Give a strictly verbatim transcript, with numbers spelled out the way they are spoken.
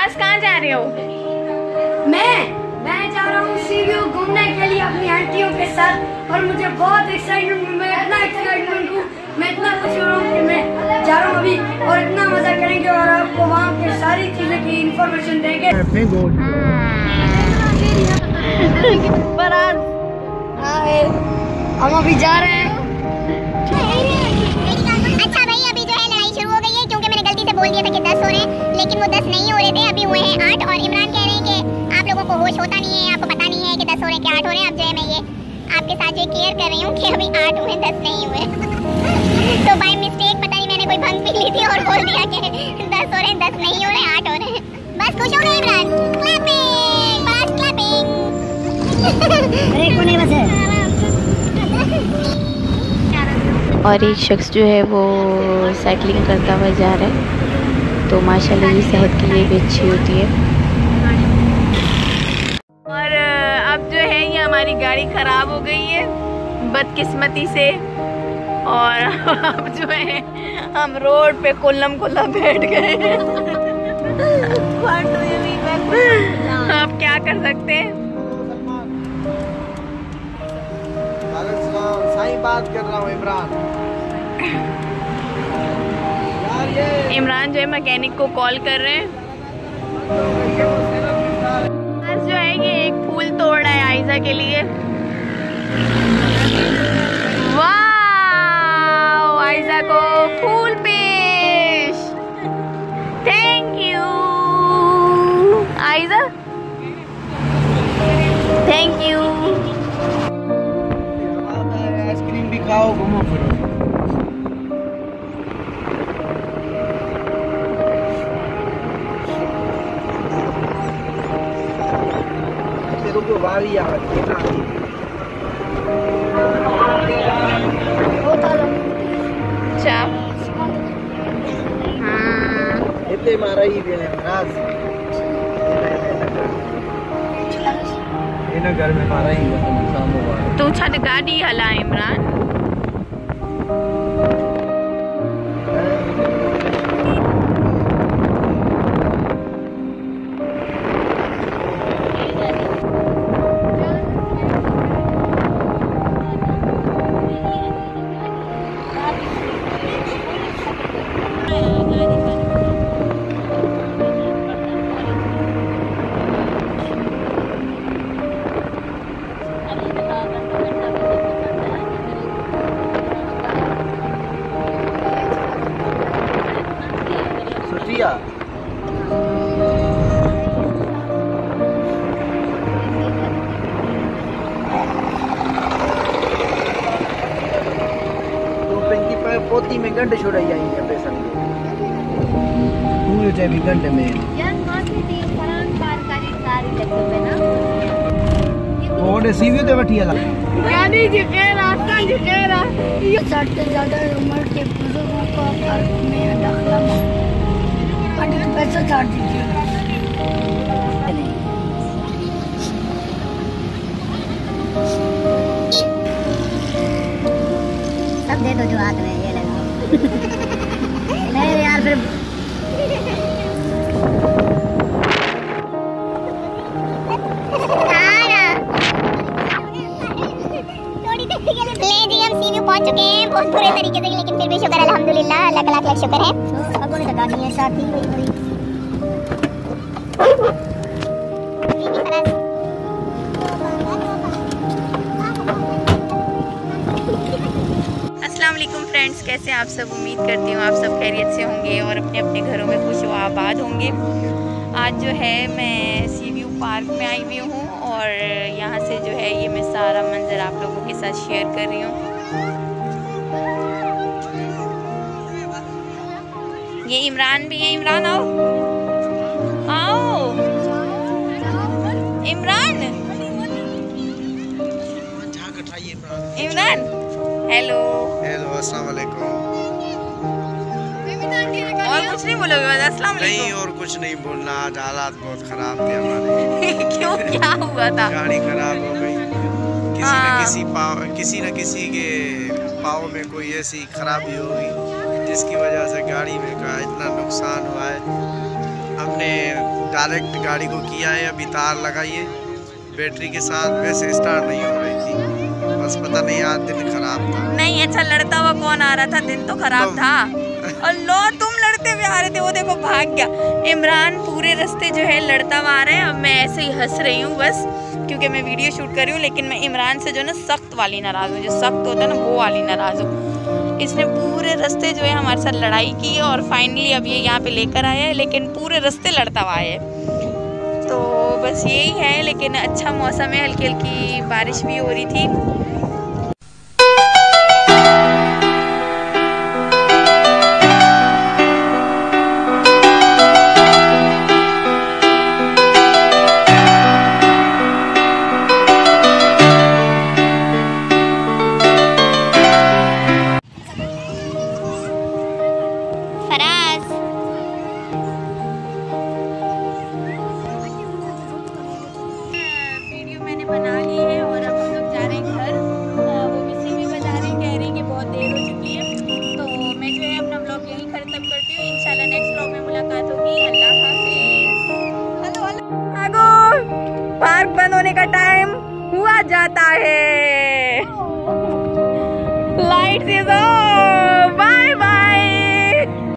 फराज कहाँ जा रहे हो? मैं मैं जा रहा हूँ सी व्यू घूमने के लिए अपनी आंटियों के साथ और मुझे बहुत एक्साइटमेंट मैं इतना एक्साइटमेंट हूँ, मैं इतना खुश हो रहा हूँ कि मैं जा रहा हूँ अभी और इतना मजा करेंगे और आपको वहाँ की सारी चीजें की इंफॉर्मेशन देंगे। फराज हम अभी जा रहे हैं। अच्छा भाई अभी जो है लड़ाई शुरू हो गई है क्योंकि मैंने गलती से बोल दिया था कि दस हो रहे हैं, लेकिन वो दस नहीं हो रहे थे, अभी हुए हैं आठ। और इमरान कह रहे हैं कि आप लोगों को होश होता नहीं है, आपको पता नहीं है कि दस हो रहे हैं कि आठ हो रहे हैं। अब जो है मैं ये आपके साथ जो केयर कर रही हूँ कि अभी आठ हुए दस नहीं हुए। तो बाय मिस्टेक पता नहीं मैंने कोई भंग पी ली थी और बोल दिया कि दस हो रहे हैं, दस नहीं हो रहे, आठ हो रहे हैं। बस खुश हो गए इमरान? क्लैपिंग, बस क्लैपिंग। अरे कौन है बस है? और एक शख्स जो है वो साइकिलिंग करता हुआ जा रहा है, तो माशाल्लाह ये सेहत के लिए भी अच्छी होती है। और अब जो है ये हमारी गाड़ी खराब हो गई है बदकिस्मती से, और अब जो है हम रोड पे कुल्लम कुल्ला बैठ गए। अब क्या कर सकते हैं? सही बात कर रहा हूँ इमरान। इमरान जो है मैकेनिक को कॉल कर रहे हैं। आज जो है ये एक फूल तोड़ रहा है आयजा के लिए। वाह, आयजा को फूल पेश। Thank you Aiza, thank you. Ice cream भी खाओ, घूमो फिरो। रुको बारी आ रही है ना। अच्छा हाँ इतने मारा ही भी है महाराज, इन घर में मारा ही है। तू छत गाड़ी हला इमरान। पोती में घंटे छोड़ आई है पैसा पूरे चौबीस घंटे में ओडे सीवी ते बैठी है गाड़ी जी कह रहा था जी कह रहा ये साठ से ज्यादा उम्र के बुजुर्गों को पार्क में दाखिला पानी का पैसा चार्ज दीजिएगा। सब दे दो जो हाथ में ये लगा। नहीं यार फिर ले जी हम सीवी पहुंच चुके हैं बहुत बुरे तरीके से, लेकिन फिर भी शुक्र अल्हम्दुलिल्लाह, अल्लाह का लाख लाख शुक्र है। अब उन्हें लगा दी है साथ ही वही वही। अस्सलाम वालेकुम फ्रेंड्स, कैसे आप सब? उम्मीद करती हूँ आप सब खैरियत से होंगे और अपने अपने घरों में खुश व आबाद होंगे। आज जो है मैं सी व्यू पार्क में आई हुई हूँ और यहाँ से जो है ये मैं सारा मंजर आप लोगों के साथ शेयर कर रही हूँ। ये इमरान भी है। इमरान आओ आओ इमरान, इमरान हेलो हेलो अस्सलाम वालेकुम। और कुछ नहीं बोलोगे? बस अस्सलाम वालेकुम। नहीं और कुछ नहीं बोलना, आज हालात बहुत खराब थे हमारे। क्यों, क्या हुआ था? गाड़ी खराब हो गई, किसी हाँ। न किसी पाव किसी न किसी के पाव में कोई ऐसी खराबी होगी जिसकी वजह से गाड़ी में का इतना नुकसान हुआ है। हमने डायरेक्ट गाड़ी को किया है, अभी तार लगाइए बैटरी के साथ। वैसे स्टार्ट नहीं हो रही थी, बस पता नहीं आज दिन खराब था। नहीं अच्छा लड़ता हुआ कौन आ रहा था? दिन तो खराब तो... था। अल्लाह तुम लड़ते हुए आ रहे थे, वो देखो भाग गया। इमरान पूरे रास्ते जो है लड़ता हुआ आ रहा है। अब मैं ऐसे ही हंस रही हूँ बस, क्योंकि मैं वीडियो शूट कर रही हूँ। लेकिन मैं इमरान से जो है ना सख्त वाली नाराज़ हूँ, जो सख्त होता है ना वो वाली नाराज़ हूँ। इसने पूरे रास्ते जो है हमारे साथ लड़ाई की है और फाइनली अब ये यहाँ पे लेकर आया है, लेकिन पूरे रास्ते लड़ता हुआ आया है। तो बस यही है, लेकिन अच्छा मौसम है, हल्की हल्की बारिश भी हो रही थी। बना ली है और अब हम लोग जा रहे हैं घर। वो मिसी भी बता रहे हैं, कह रहे हैं कि बहुत देर हो चुकी है। तो मैं जो है अपना ब्लॉग यहीं खत्म करती हूँ। इंशाल्लाह नेक्स्ट ब्लॉग में मुलाकात होगी। अल्लाह हाफिज़। हेलो हेलो आगो, पार्क बंद होने का टाइम हुआ जाता है। Lights is on.